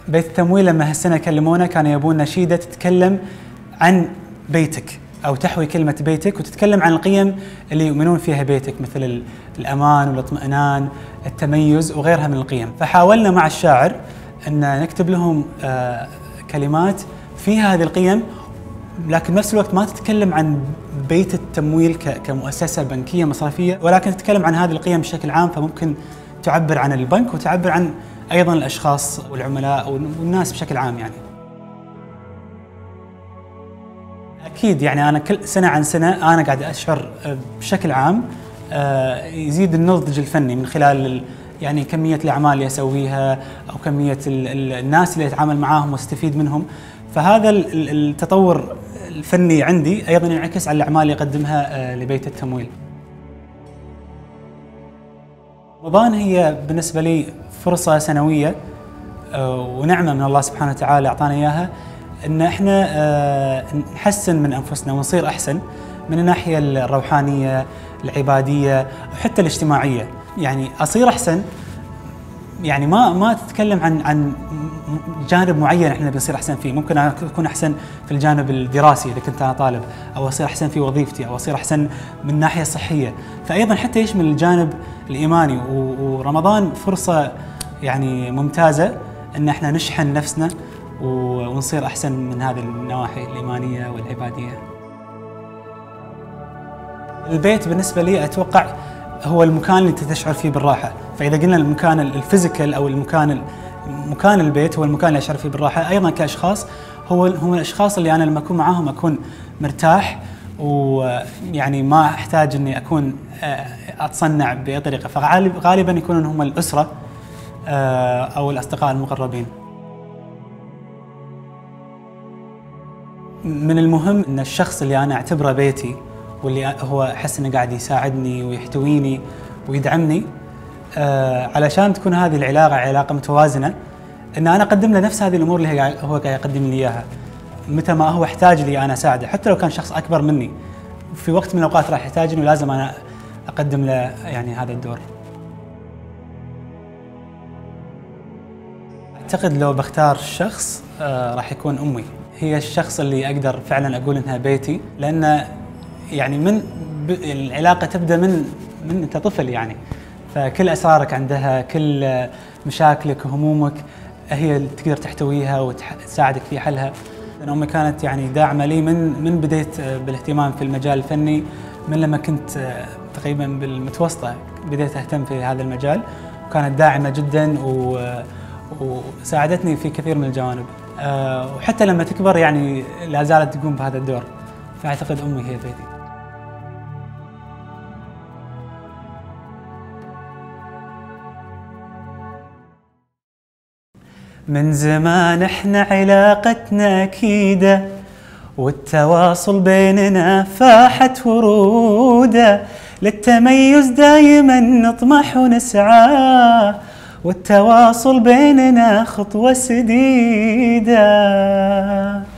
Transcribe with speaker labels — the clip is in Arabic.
Speaker 1: بيت التمويل لما هالسنة كلمونا كانوا يبون نشيدة تتكلم عن بيتك أو تحوي كلمة بيتك وتتكلم عن القيم اللي يؤمنون فيها بيتك، مثل الأمان والاطمئنان، التميز وغيرها من القيم. فحاولنا مع الشاعر أن نكتب لهم كلمات فيها هذه القيم، لكن بنفس الوقت ما تتكلم عن بيت التمويل كمؤسسة بنكية مصرفية، ولكن تتكلم عن هذه القيم بشكل عام، فممكن تعبر عن البنك وتعبر عن أيضا الأشخاص والعملاء والناس بشكل عام. يعني أكيد يعني أنا كل سنة عن سنة أنا قاعد أشعر بشكل عام يزيد النضج الفني من خلال يعني كمية الأعمال اللي أسويها أو كمية الناس اللي أتعامل معاهم واستفيد منهم. فهذا التطور الفني عندي أيضا ينعكس على الأعمال اللي أقدمها لبيت التمويل. رمضان هي بالنسبة لي فرصة سنوية ونعمة من الله سبحانه وتعالى أعطانا إياها، إن إحنا نحسن من أنفسنا ونصير أحسن من الناحية الروحانية، العبادية وحتى الاجتماعية. يعني أصير أحسن، يعني ما تتكلم عن جانب معين احنا بنصير احسن فيه. ممكن اكون احسن في الجانب الدراسي اذا كنت انا طالب، او اصير احسن في وظيفتي، او اصير احسن من الناحيه الصحيه، فايضا حتى يشمل الجانب الايماني. ورمضان فرصه يعني ممتازه ان احنا نشحن نفسنا ونصير احسن من هذه النواحي الايمانيه والعباديه. البيت بالنسبه لي اتوقع هو المكان اللي تشعر فيه بالراحه. فاذا قلنا المكان الفيزيكال او مكان البيت هو المكان اللي اشعر فيه بالراحه، ايضا كاشخاص هم الاشخاص اللي انا لما اكون معاهم اكون مرتاح، ويعني ما احتاج اني اكون اتصنع باي طريقه. فغالبا يكونون هم الاسره او الاصدقاء المقربين. من المهم ان الشخص اللي انا اعتبره بيتي واللي هو احس انه قاعد يساعدني ويحتويني ويدعمني، علشان تكون هذه العلاقه علاقه متوازنه، ان انا اقدم له نفس هذه الامور اللي هو قاعد يقدم لي اياها. متى ما هو احتاج لي انا اساعده، حتى لو كان شخص اكبر مني، في وقت من الاوقات راح يحتاجني ولازم انا اقدم له يعني هذا الدور. اعتقد لو بختار شخص راح يكون امي. هي الشخص اللي اقدر فعلا اقول انها بيتي، لان يعني العلاقه تبدا من انت طفل يعني، فكل اسرارك عندها، كل مشاكلك وهمومك هي اللي تقدر تحتويها وتساعدك في حلها. امي كانت يعني داعمه لي من بديت بالاهتمام في المجال الفني، من لما كنت تقريبا بالمتوسطه بديت اهتم في هذا المجال، وكانت داعمه جدا وساعدتني في كثير من الجوانب. وحتى لما تكبر يعني لا زالت تقوم بهذا الدور. فاعتقد امي هي بيتي. من زمان احنا علاقتنا اكيده، والتواصل بيننا فاحت وروده، للتميز دايما نطمح ونسعى، والتواصل بيننا خطوة سديدة.